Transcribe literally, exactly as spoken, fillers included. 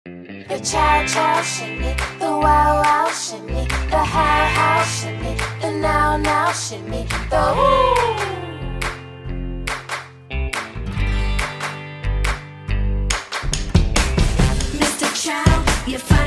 The chow chow shimmy, the wow wow shimmy, the how how shimmy, the now now shimmy, the ooh. Mister Chow, you find